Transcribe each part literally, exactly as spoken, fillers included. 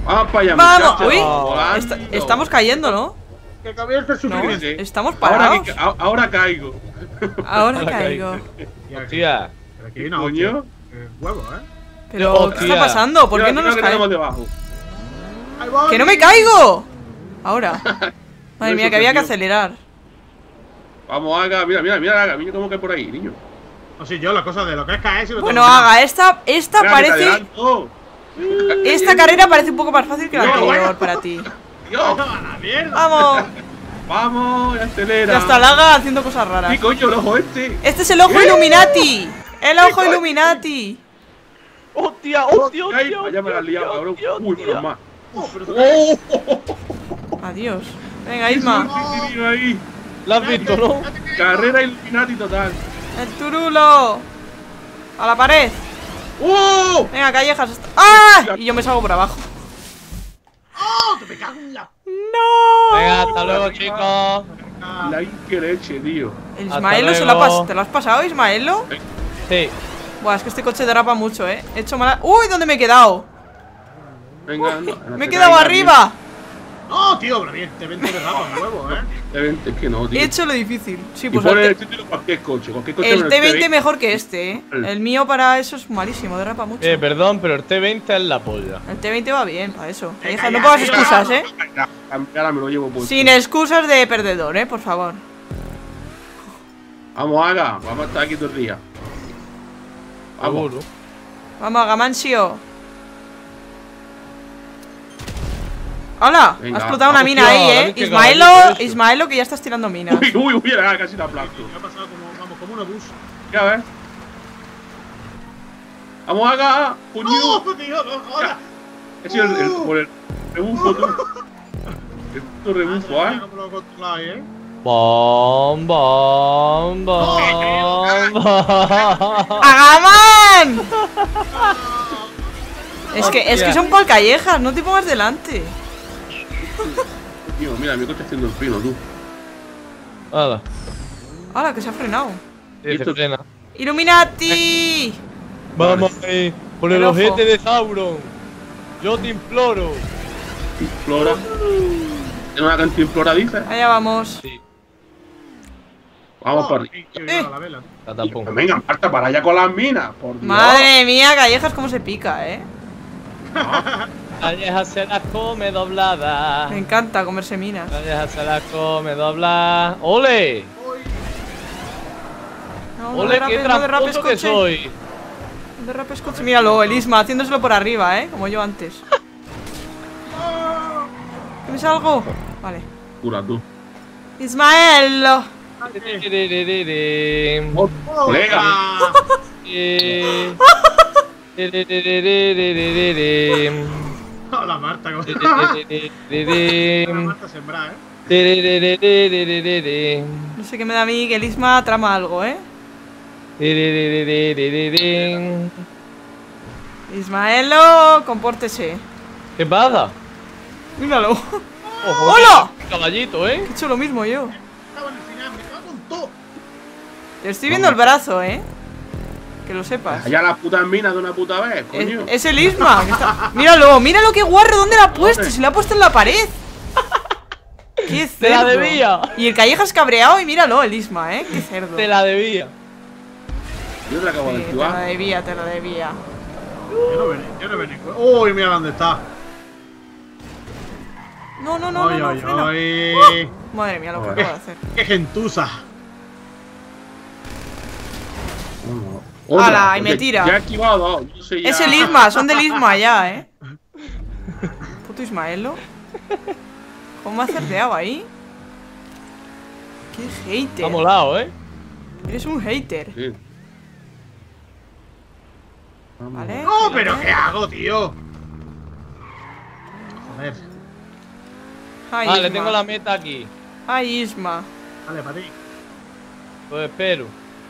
Vamos para allá, Vamos. muchachos. Uy, Volando. Esta- estamos cayendo, ¿no? Que comience el No, sufrimiento. estamos Ahora, parados. que, a- ahora caigo. Ahora Ahora caigo. Hostia. Pero aquí hay una Coño. hostia. Eh, huevo, ¿eh? Pero, Hostia. ¿qué está pasando? ¿Por qué Mira, no nos mira que tenemos caemos? debajo. ¡Ahí voy! ¡Que no me caigo! Ahora. Madre mía, Eso que había que te dio. acelerar. Vamos, Aga, mira, mira, mira, Aga, mira cómo que por ahí, niño. No sé yo, la cosa de lo que es caer. Si lo Bueno, tengo que Haga, esta, esta Mira, que te parece. adelanto. Esta carrera parece un poco más fácil que la No, anterior vaya. para ti. Dios. mirar. ¡A la mierda! Vamos. Vamos, acelera. Ya está el Haga haciendo cosas raras. ¿Qué coño el ojo este? Este es el ojo ¿Qué? Illuminati. El ojo coño? Illuminati. ¡Hostia, hostia, Ay, hostia! ya me la has liado, hostia, cabrón. hostia, Uy, menos hostia. más. Oh, pero ¡Oh! Adiós. Venga, Isma. ¡Qué suerte ahí! ¿La has visto, no? Carrera Illuminati total. El turulo. A la pared. ¡Oh! Venga, callejas. est- ¡Ah! Y yo me salgo por abajo. ¡Oh! ¡Que me cago en la! ¡No! Venga, hasta luego, chicos. La que leche, tío. El Hasta Ismaelo se lo ha luego. pas- ¿Te lo has pasado, Ismaelo? Sí. Buah, es que este coche derrapa mucho, eh. He hecho mala. ¡Uy! ¿Dónde me he quedado? Venga, no, no Me he te quedado caigas, arriba. ¡No, tío! Pero evidentemente me rapa un huevo, ¿eh? T veinte, es que no, tío. He hecho lo difícil. Sí, Y pues pone el, el T- título de cualquier coche, cualquier coche el menos T veinte mejor que este, eh. Vale. El mío para eso es malísimo, derrapa mucho. Eh, perdón, pero el T veinte es la polla. El T veinte va bien para eso. Venga, Callejas, no ya, pongas tío. excusas, eh. Ya, ahora me lo llevo puesto. Sin excusas de perdedor, eh, por favor. Vamos, Aga, vamos a estar aquí todo el día. Vamos. Seguro. Vamos, Gamancio. ¡Hola! Venga. Ha explotado una Hostia, mina ahí, la eh. vez que Ismaelo, caballito eso. Ismaelo, que ya estás tirando minas. Uy, uy, uy, era casi la aplasto. Me ha pasado como, vamos, como una bus. Ya ves. Vamos, Aga. Puño. ¡No, tío! ¡No jodas! He sido el, el, por el rebufo, tú. El puto rebufo, Ah, ¿eh? ¿cómo lo controláis, eh? Bom, bom, bom, bom. ¡Agaman! Es que, es que Hostia. son por callejas, no te pongas delante. Tío, mira, mi coche haciendo el pino, tú. Nada. ¡Hala, que se ha frenado! Sí, se Esto- frena. ¡Illuminati! Vamos ahí, por el El ojo. ojete de Sauron. Yo te imploro. Implora. ¿Tiene una canción implora, dice? Allá vamos. Sí, Vamos Oh, para arriba. y- y me iba la vela. la tampoco. Venga, Marta, para allá con las minas. Por Dios. Madre mía, callejas, cómo se pica, eh. Calleja se las come doblada. Me encanta comerse minas. Calleja se las come doblada. ¡Ole! No, no ¡Ole, qué derrapes, no derrapes, tramposo que coche. soy! No derrapes, coche. Míralo, el Isma, haciéndoselo por arriba, eh. Como yo antes. ¿Que me salgo? Vale. Cura, tú. Ismaelo. Tiriririririm. Oh, colega. Ah, Eh. Tiriririririm. Hola, Marta. ¿cómo- La Tiriririririm. Marta sembrada, eh. Tiriririririm. No sé qué me da a mí que el Isma trama algo, eh. Tiriririririm. Ismaelo, compórtese. ¿Qué pasa? Míralo. Ojo, ¡Hola! qué caballito, ¿eh? He hecho lo mismo yo. Estaba en el final, me cago en todo. Te estoy viendo el brazo, eh. Que lo sepas. Allá las putas minas de una puta vez, Es, coño. es el Isma. que está- Míralo, míralo qué guarro. ¿Dónde la ha puesto? Si la ha puesto en la pared. Qué Te la cerdo. debía. Y el Callejas cabreado y míralo, el Isma, eh. Qué cerdo. Te la debía. Yo te la acabo Sí, de te la activar. debía, te la debía. Yo no vení, yo no vení. Uy, mira dónde está. No, no, no, Ay, no, no, ay, frena. ay. Madre mía, lo que Joder. acabo de hacer. Qué gentuza. Otra, Ala, y me porque tira. Ya he esquivado dos. Yo sé ya. Es el Isma, son del Isma ya, eh. Puto Ismaelo. ¿Cómo me ha cerdeado ahí? Qué hater. Ha molado, ¿eh? Eres un hater. Sí. Vamos. ¿Vale? No, pero ¿qué hago, tío? Joder. Ay, Vale, Isma. tengo la meta aquí. Ay, Isma. Vale, para ti. Pues espero.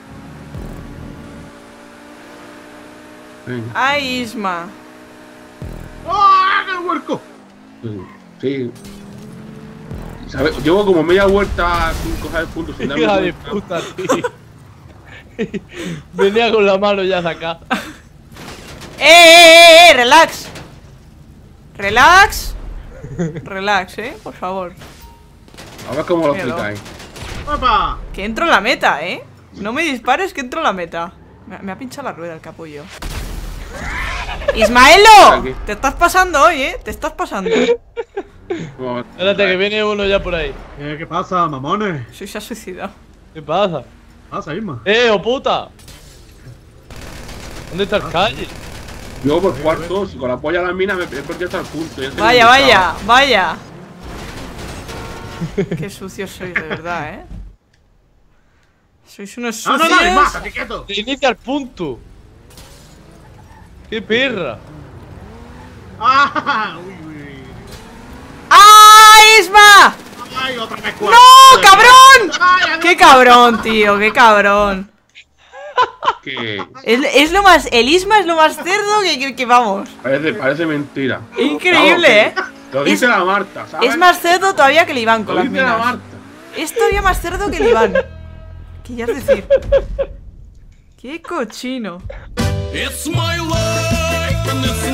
Venga. Ay, Isma. ¡Oh, qué huerco! Sí. Sí. ¿Sabes? Llevo como media vuelta sin coger puntos sin darme Hija de cuenta. puta, tío. Venía con la mano ya sacada. ¡Eh, eh, eh! ¡Relax! Relax. Relax, eh, por favor. A ver cómo lo Míralo. explicáis. ¡Opa! Que entro en la meta, eh. No me dispares, que entro en la meta. Me, me ha pinchado la rueda el capullo. ¡Ismaelo! Aquí. Te estás pasando hoy, eh. Te estás pasando. Espérate, que viene uno ya por ahí. Eh, ¿Qué pasa, mamones? Sí, se ha suicidado. ¿Qué pasa? ¿Qué pasa, Isma? ¡Eh, oh puta! ¿Dónde está el calle? Yo por cuarto, si con la polla a la mina me he perdido hasta el punto. ya tengo Vaya, un vaya, vaya. Qué sucios sois, de verdad, eh. Sois unos ¡No, sucios. no, no, Isma! ¡Estate quieto! Se inicia el punto. ¡Qué perra! ¡Ah! ¡Uy, uy! ¡Ah, Isma! ¡Ay, otra vez ¡No, cuatro! cabrón! ¡Ay, a mí! ¡Qué cabrón, tío! ¡Qué cabrón! Que Es, es lo más. El Isma es lo más cerdo que, que, que vamos. parece, parece mentira. Increíble, Vamos, eh. que Lo dice Es- la Marta, ¿sabes? Es más cerdo todavía que el Iván con Lo las dice la minas. Marta. Es todavía más cerdo que el Iván. ¿Qué ya es decir? ¡Qué cochino! It's my life and it's